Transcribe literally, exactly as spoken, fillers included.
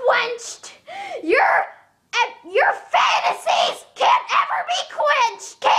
quenched. Your, uh, your fantasies can't ever be quenched, can